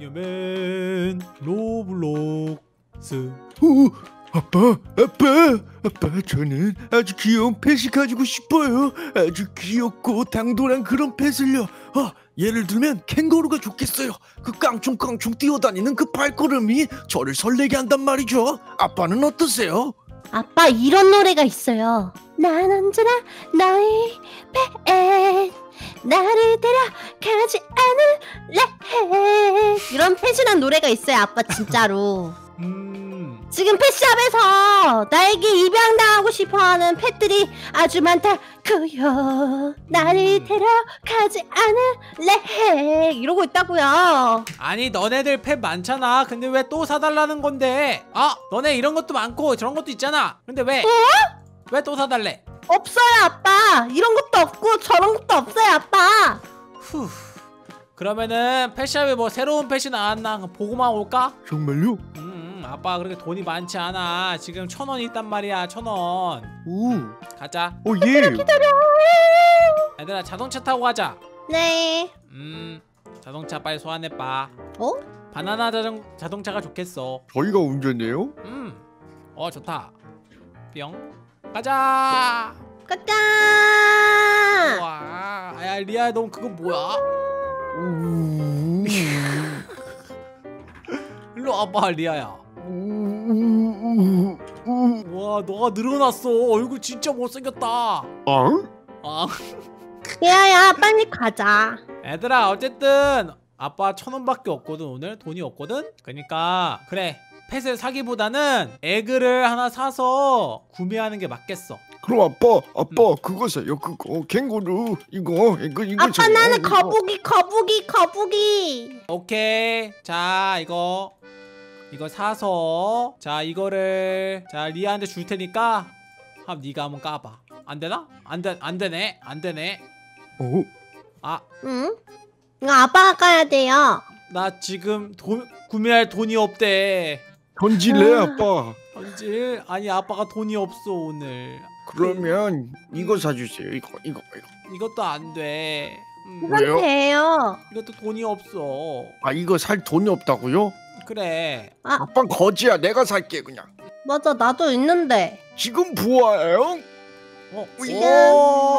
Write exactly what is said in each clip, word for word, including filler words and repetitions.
잉여맨 로블록스. 오, 아빠, 아빠, 아빠, 저는 아주 귀여운 펫이 가지고 싶어요. 아주 귀엽고 당돌한 그런 펫을요. 아, 예를 들면 캥거루가 좋겠어요. 그 깡충깡충 뛰어다니는 그 발걸음이 저를 설레게 한단 말이죠. 아빠는 어떠세요? 아빠, 이런 노래가 있어요. 난 언제나 너의 펫, 나를 데려가지 않을래. 이런 펫이란 노래가 있어요, 아빠, 진짜로. 음 지금 펫샵에서 나에게 입양당하고 싶어하는 펫들이 아주 많다고요. 나를 데려가지 않을래 이러고 있다고요. 아니, 너네들 펫 많잖아. 근데 왜 또 사달라는 건데? 아, 너네 이런 것도 많고 저런 것도 있잖아. 근데 왜? 왜 또 사달래? 없어요, 아빠. 이런 것도 없고 저런 것도 없어요, 아빠. 후. 그러면은 펫샵에 뭐 새로운 펫이 나왔나 보고만 올까? 정말요? 음, 아빠 그렇게 돈이 많지 않아. 지금 천 원이 있단 말이야. 천 원. 오, 가자. 오, 예. 기다려. 얘들아, 자동차 타고 가자. 네. 음, 자동차 빨리 소환해봐. 어? 바나나 자동, 자동차가 좋겠어. 저희가 운전해요? 음, 어 좋다. 뿅. 가자. 가자. 와, 야 리아야, 넌 그거 뭐야? 우, 일로 와봐, 리아야. 우, 우, 와, 너가 늘어났어. 얼굴 진짜 못생겼다. 어? 아, 야야, 빨리 가자. 얘들아, 어쨌든 아빠 천 원밖에 없거든. 오늘 돈이 없거든. 그러니까 그래, 펫을 사기보다는 에그를 하나 사서 구매하는 게 맞겠어. 그럼 아빠, 아빠 그거 사요. 그거 캥거루 이거 이거 이거. 아빠, 사요. 나는 이거. 거북이, 거북이, 거북이. 오케이. 자, 이거 이거 사서, 자 이거를 자 리아한테 줄 테니까 한 네가 한번 까봐. 안 되나? 안 돼, 안 되네. 안 되네. 어? 아, 응? 이거 아빠가 까야 돼요. 나 지금 돈 구매할 돈이 없대. 던질래 아. 아빠? 언제? 아니, 아빠가 돈이 없어 오늘. 그러면 이거 사주세요. 이거 이거 이거. 이것도 안 돼. 음, 이건 왜요? 돼요. 이것도 돈이 없어. 아, 이거 살 돈이 없다고요? 그래. 아빠 거지야. 내가 살게 그냥. 맞아, 나도 있는데. 지금 부활. 어? 우이. 오!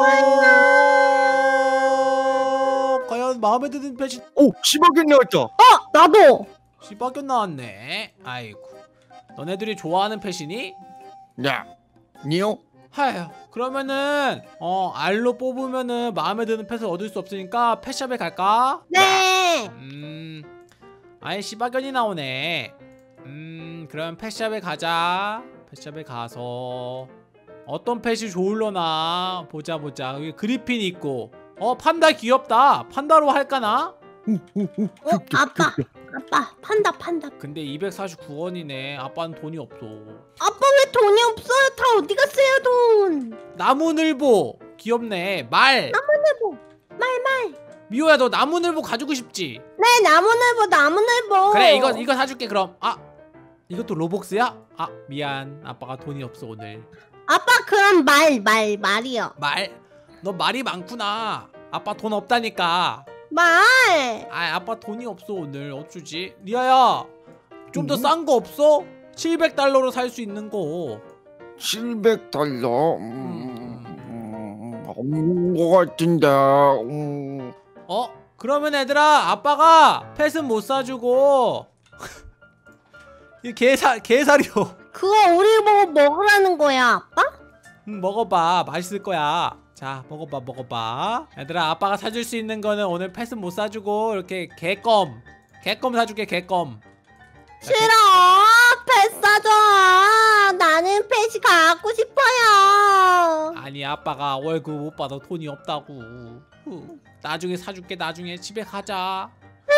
과연 마음에 드는 펫이 오, 십억엔 나왔다. 어, 나도. 십박견 나왔네. 아이고. 너네들이 좋아하는 펫이니? 야, 니요? 하여. 그러면은 어 알로 뽑으면은 마음에 드는 펫을 얻을 수 없으니까 펫샵에 갈까? 네. 음. 아예 십박견이 나오네. 음, 그럼 펫샵에 가자. 펫샵에 가서 어떤 펫이 좋을려나 보자 보자. 여기 그리핀 있고. 어, 판다 귀엽다. 판다로 할까나? 어, 아빠, 아빠, 판다, 판다. 근데 이백사십구 원이네. 아빠는 돈이 없어. 아빠, 왜 돈이 없어요? 다 어디 갔어요, 돈? 나무늘보 귀엽네. 말. 나무늘보. 말, 말. 미호야, 너 나무늘보 가지고 싶지? 네, 나무늘보, 나무늘보. 그래, 이거 이거 사줄게. 그럼. 아, 이것도 로벅스야? 아, 미안. 아빠가 돈이 없어 오늘. 아빠, 그럼 말, 말, 말이요. 말? 너 말이 많구나. 아빠 돈 없다니까. 말. 아, 아빠 돈이 없어 오늘. 어쩌지? 리아야, 좀 더 음? 싼 거 없어? 칠백 달러로 살 수 있는 거. 칠백 달러. 음, 음, 없는 거 같은데. 음. 어? 그러면 얘들아, 아빠가 펫은 못 사주고 이 게살 게살이요. 그거 우리 보고 먹으라는 거야, 아빠? 음, 먹어봐. 맛있을 거야. 자, 먹어봐, 먹어봐. 얘들아, 아빠가 사줄 수 있는 거는 오늘 펫은 못 사주고 이렇게 개껌, 개껌 사줄게. 개껌. 싫어. 펫 사줘. 나는 펫이 갖고 싶어요. 아니, 아빠가 월급 못 받아 돈이 없다고. 후, 나중에 사줄게. 나중에 집에 가자.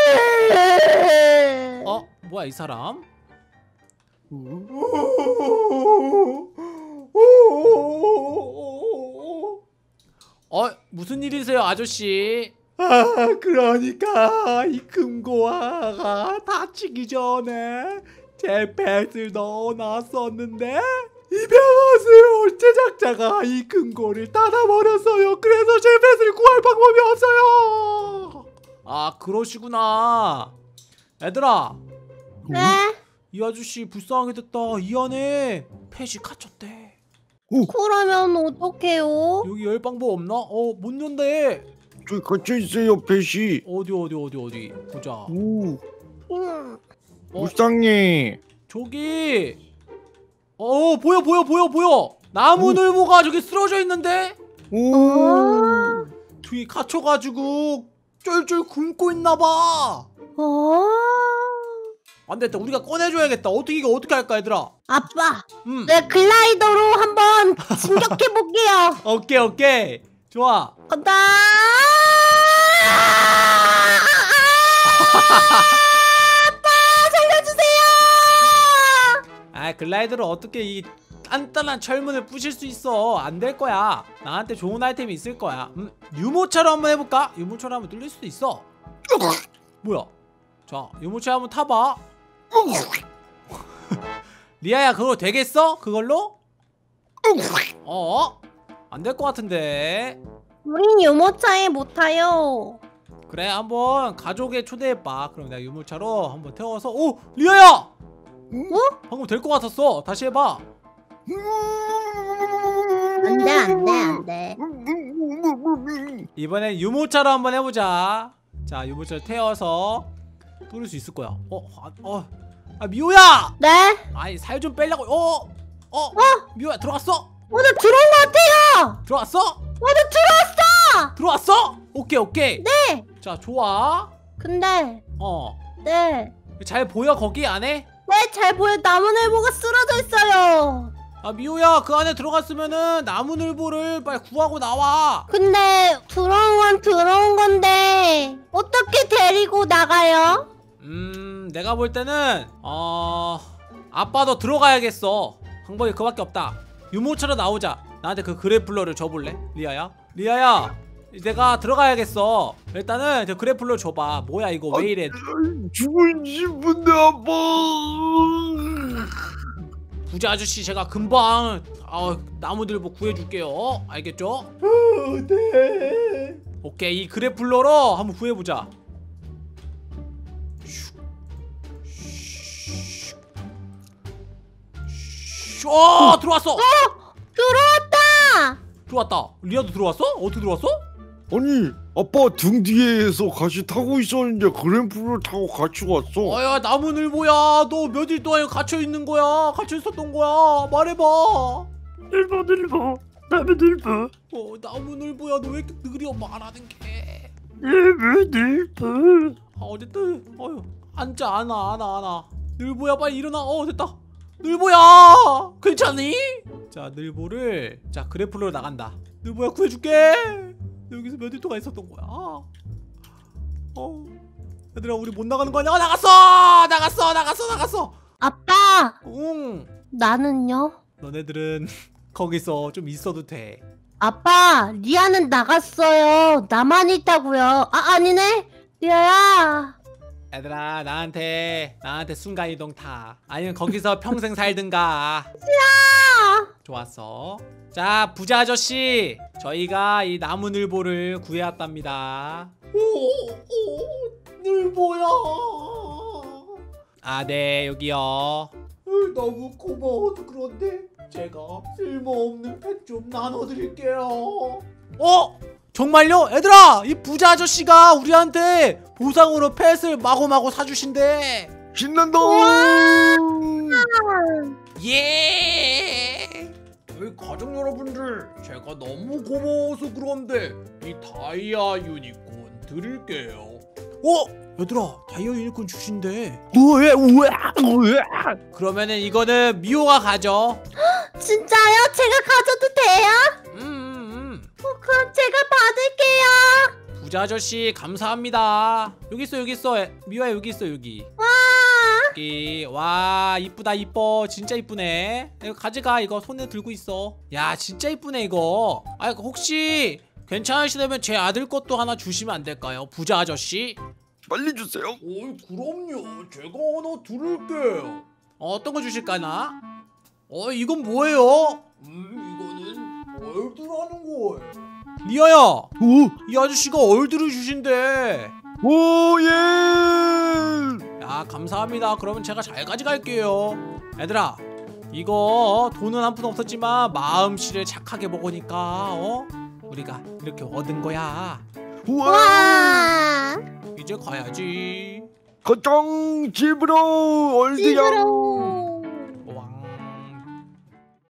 어? 뭐야 이 사람? 어? 무슨 일이세요 아저씨? 아, 그러니까 이 금고아가 다치기 전에 제 펫을 넣어놨었는데 입양하세요 제작자가 이 금고를 닫아버렸어요. 그래서 제 펫을 구할 방법이 없어요. 아, 그러시구나. 얘들아, 네? 이 아저씨 불쌍하게 됐다. 이 안에 펫이 갇혔대. 그러면 어떡해요? 여기 열 방법 없나? 어, 못 연대. 저기 갇혀있어요 펫이. 어디 어디 어디 어디 보자. 오 음. 어, 불쌍해. 저기 어 보여 보여 보여 보여. 나무늘보가 저기 쓰러져 있는데 오 어? 저기 갇혀가지고 쫄쫄 굶고 있나봐. 어? 안됐다. 우리가 꺼내줘야겠다. 어떻게 이거 어떻게 할까 얘들아? 아빠, 음 내 글라이더로 한번 진격해 볼게요. 오케이 오케이 좋아. 간다. 아빠 살려주세요. 아 글라이더를 어떻게 이 단단한 철문을 부실 수 있어. 안 될 거야. 나한테 좋은 아이템이 있을 거야. 음, 유모차로 한번 해볼까? 유모차로 한번 뚫릴 수도 있어. 뭐야? 자 유모차 한번 타봐. 리아야 그거 되겠어? 그걸로? 어? 안 될 것 같은데. 우린 유모차에 못 타요. 그래 한번 가족에 초대해봐. 그럼 내가 유모차로 한번 태워서. 오! 리아야! 어? 방금 될 것 같았어. 다시 해봐. 안돼 안돼 안돼. 이번엔 유모차로 한번 해보자. 자 유모차를 태워서 뚫을 수 있을 거야. 어? 아, 어. 아 미호야! 네? 아니 살 좀 빼려고. 어? 어? 미호야 들어왔어? 오늘 들어온 것 같아요. 들어왔어? 오늘 들어왔어. 들어왔어? 오케이 오케이. 네. 자 좋아. 근데 어. 네. 잘 보여 거기 안에? 네, 잘 보여. 나무늘보가 쓰러져 있어요. 아 미호야 그 안에 들어갔으면은 나무늘보를 빨리 구하고 나와. 근데 들어온 건 들어온 건데 어떻게 데리고 나가요? 음 내가 볼 때는 어 아빠도 들어가야겠어. 방법이 그밖에 없다. 유모차로 나오자. 나한테 그 그래플러를 줘볼래? 리아야? 리아야 내가 들어가야겠어. 일단은 저 그래플러 줘봐. 뭐야 이거 왜 이래. 죽고 싶은데 아빠. 부자 아저씨 제가 금방 어, 나무들보 구해줄게요. 알겠죠? 네. 오케이 이 그래플러로 한번 구해보자. 어 들어왔어. 어! 들어왔다! 들어왔다. 리아도 들어왔어? 어떻게 들어왔어? 아니 아빠 등 뒤에서 같이 타고 있었는데 그램프를 타고 같이 왔어. 어야 나무늘보야 너 며칠 동안 갇혀있는 거야? 갇혀있었던 거야? 말해봐. 늘보 늘보 나무늘보 어 나무늘보야 너 왜 이렇게 느려 말하는 게. 나무늘보. 아 어쨌든 어휴 앉아 안아 안아 안아. 늘보야 빨리 일어나. 어 됐다. 늘보야 괜찮니? 자 늘보를 자 그래플러로 나간다. 늘보야 구해줄게. 여기서 며칠 동안 있었던 거야. 어 얘들아 우리 못 나가는 거 아니야? 아, 나갔어 나갔어 나갔어 나갔어. 아빠! 응 나는요? 너네들은 거기서 좀 있어도 돼. 아빠! 리아는 나갔어요. 나만 있다고요. 아 아니네? 리아야. 얘들아 나한테 나한테 순간이동 타. 아니면 거기서 평생 살든가. 아! 좋았어. 자 부자 아저씨 저희가 이 나무늘보를 구해왔답니다. 오오 늘보야. 아 네 여기요. 너무 고마워도 그런데 제가 쓸모없는 펫 좀 나눠드릴게요. 어? 정말요? 얘들아 이 부자 아저씨가 우리한테 보상으로 펫을 마구마구 사주신대. 신난다. 예! 저희 가족 여러분들 제가 너무 고마워서 그런데 이 다이아 유니콘 드릴게요. 어? 얘들아 다이아 유니콘 주신대. 우와 우와 우와. 그러면은 이거는 미호가 가져. 진짜요? 제가 가져도 돼요? 음, 음, 음. 어, 그럼 제가 받을게요. 부자 아저씨 감사합니다. 여기 있어 여기 있어. 미호야 여기 있어 여기. 와! 여기 와 이쁘다 이뻐. 진짜 이쁘네. 이거 가져가. 이거 손에 들고 있어. 야 진짜 이쁘네 이거. 아 혹시 괜찮으시다면 제 아들 것도 하나 주시면 안 될까요? 부자 아저씨. 빨리 주세요. 어이 그럼요. 제가 하나 드릴게요. 어, 어떤 거 주실까나? 어 이건 뭐예요? 음 이거는 얼드라는 거예요. 리아야 오, 이 아저씨가 얼드를 주신대. 오 예. 야 아 감사합니다. 그러면 제가 잘 가져갈게요. 얘들아 이거 돈은 한 푼 없었지만 마음씨를 착하게 먹으니까 어? 우리가 이렇게 얻은 거야. 우와. 와. 이제 가야지. 가장 집으로 얼드야. 집으로.